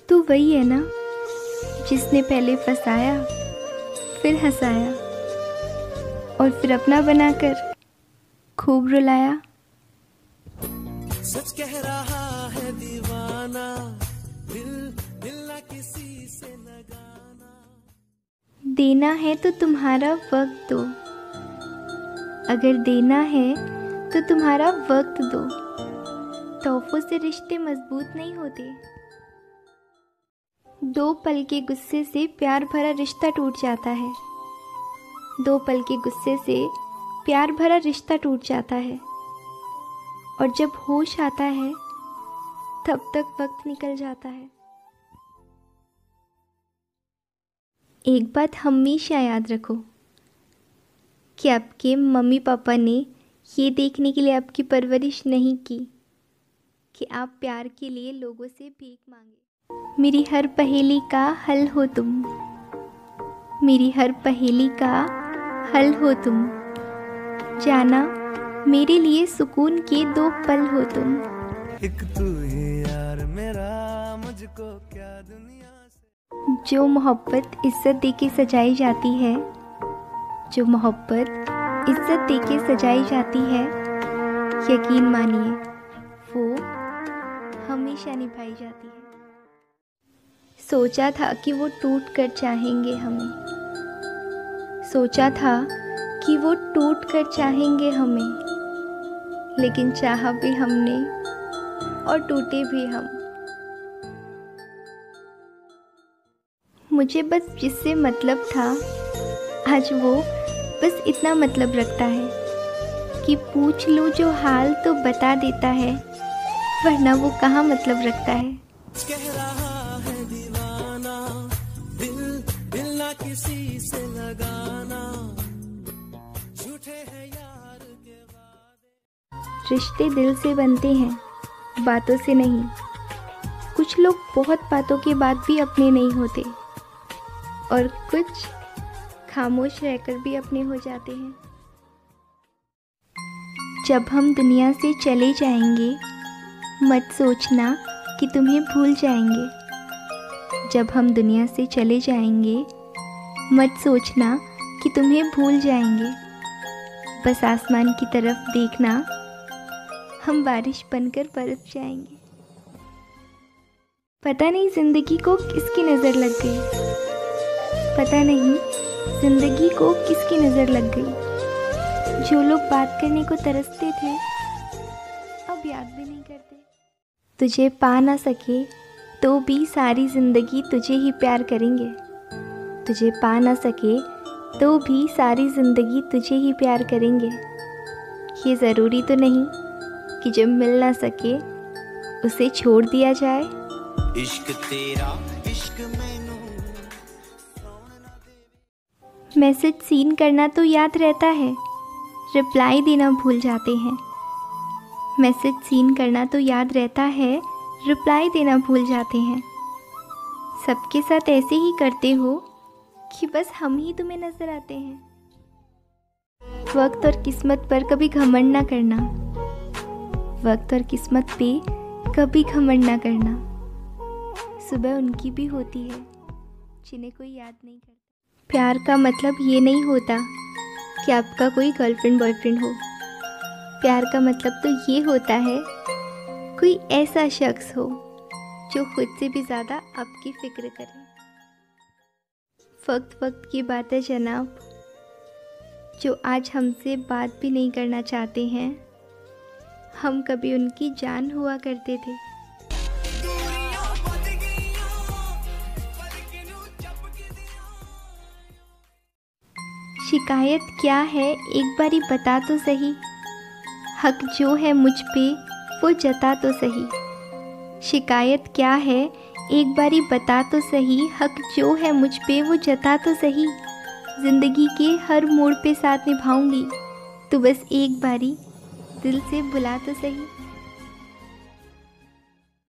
तू वही है ना जिसने पहले फंसाया, फिर हंसाया और फिर अपना बनाकर खूब रुलाया। सच कह रहा है दीवाना, दिल दिल ना किसी से लगाना। देना है तो तुम्हारा वक्त दो, अगर देना है तो तुम्हारा वक्त दो। तोहफों से रिश्ते मजबूत नहीं होते। 2 पल के गुस्से से प्यार भरा रिश्ता टूट जाता है। 2 पल के गुस्से से प्यार भरा रिश्ता टूट जाता है। और जब होश आता है तब तक वक्त निकल जाता है। एक बात हमेशा याद रखो कि आपके मम्मी पापा ने ये देखने के लिए आपकी परवरिश नहीं की कि आप प्यार के लिए लोगों से भीख मांगे। मेरी हर पहेली का हल हो तुम, मेरी हर पहेली का हल हो तुम। जाना मेरे लिए सुकून के 2 पल हो तुम। एक तू ही यार मेरा, मुझको क्या दुनिया से। जो मोहब्बत इज्जत देके सजाई जाती है, जो मोहब्बत इज्जत देके सजाई जाती है, यकीन मानिए वो हमेशा निभाई जाती है। सोचा था कि वो टूट कर चाहेंगे हमें, सोचा था कि वो टूट कर चाहेंगे हमें, लेकिन चाहा भी हमने और टूटे भी हम। मुझे बस जिससे मतलब था, आज वो बस इतना मतलब रखता है कि पूछ लूँ जो हाल तो बता देता है, वरना वो कहाँ मतलब रखता है। कह रहा है दीवाना, दिल दिल ना किसी से लगाना। झूठे हैं यार के वादे। रिश्ते दिल से बनते हैं, बातों से नहीं। कुछ लोग बहुत बातों के बाद भी अपने नहीं होते और कुछ खामोश रहकर भी अपने हो जाते हैं। जब हम दुनिया से चले जाएंगे, मत सोचना कि तुम्हें भूल जाएंगे। जब हम दुनिया से चले जाएंगे, मत सोचना कि तुम्हें भूल जाएंगे। बस आसमान की तरफ देखना, हम बारिश बनकर बरस जाएंगे। पता नहीं जिंदगी को किसकी नज़र लग गई, पता नहीं जिंदगी को किसकी नज़र लग गई। जो लोग बात करने को तरसते थे, अब याद भी नहीं करते। तुझे पा ना सके तो भी सारी ज़िंदगी तुझे ही प्यार करेंगे। तुझे पा ना सके तो भी सारी ज़िंदगी तुझे ही प्यार करेंगे। ये ज़रूरी तो नहीं कि जब मिल ना सके उसे छोड़ दिया जाए। इश्क तेरा इश्क मैनू। मैसेज सीन करना तो याद रहता है, रिप्लाई देना भूल जाते हैं। मैसेज सीन करना तो याद रहता है, रिप्लाई देना भूल जाते हैं। सबके साथ ऐसे ही करते हो कि बस हम ही तुम्हें नज़र आते हैं। वक्त और किस्मत पर कभी घमंड ना करना, वक्त और किस्मत पे कभी घमंड ना करना। सुबह उनकी भी होती है जिन्हें कोई याद नहीं करता। प्यार का मतलब ये नहीं होता कि आपका कोई गर्लफ्रेंड बॉयफ्रेंड हो। प्यार का मतलब तो ये होता है कोई ऐसा शख्स हो जो खुद से भी ज़्यादा आपकी फ़िक्र करे। वक्त वक्त की बात है जनाब, जो आज हमसे बात भी नहीं करना चाहते हैं। हम कभी उनकी जान हुआ करते थे। शिकायत क्या है एक बारी बता तो सही, हक जो है मुझ पे वो जता तो सही। शिकायत क्या है एक बारी बता तो सही, हक जो है मुझ पे वो जता तो सही। ज़िंदगी के हर मोड़ पे साथ निभाऊंगी, तो बस एक बारी दिल से बुला तो सही।